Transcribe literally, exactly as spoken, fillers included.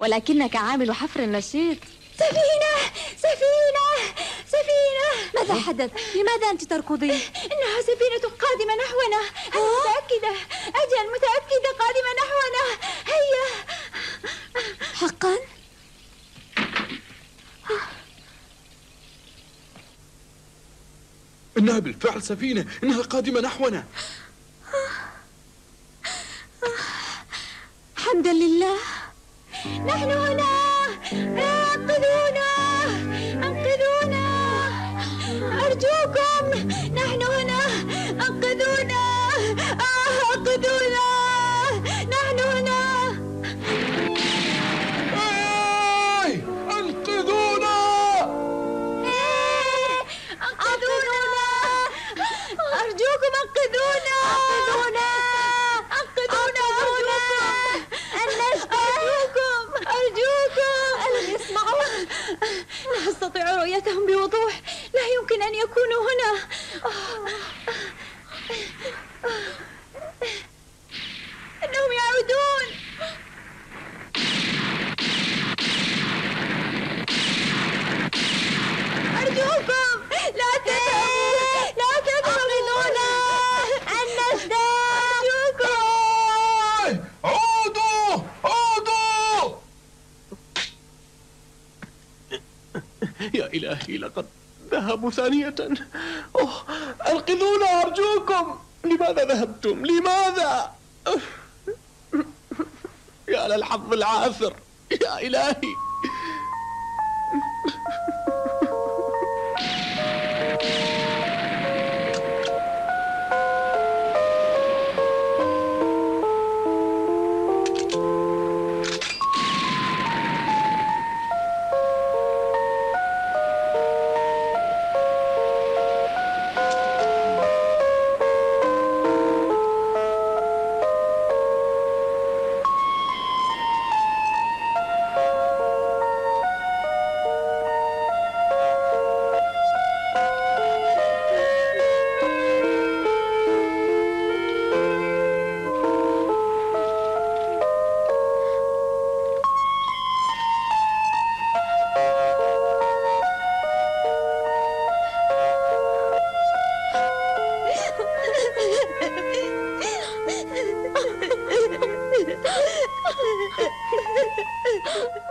ولكنك عامل حفر نشيط. سفينة سفينة سفينة. ماذا حدث؟ لماذا أنت تركضين؟ إنها سفينة قادمة نحونا. أنا متأكدة، أجل متأكدة قادمة نحونا. هيا. حقا؟ إنها بالفعل سفينة، إنها قادمة نحونا. حمدا لله. نحن هنا، انقذونا انقذونا أرجوكم، نحن هنا، انقذونا انقذونا نحن هنا. أي انقذونا انقذونا أرجوكم، انقذونا انقذونا انقذونا أرجوكم أرجوكم. ألم يسمعون؟ لا أستطيع رؤيتهم بوضوح، لا يمكن أن يكونوا هنا. إنهم يعودون. أرجوكم لا تذهبوا، لا تذهبوا. النجدة أرجوكم. عودوا عودوا. يا إلهي، لقد ذهبوا ثانية. أوه، أنقذونا أرجوكم. لماذا ذهبتم؟ لماذا؟ يا للحظ العاثر، يا إلهي. Ha ha ha ha!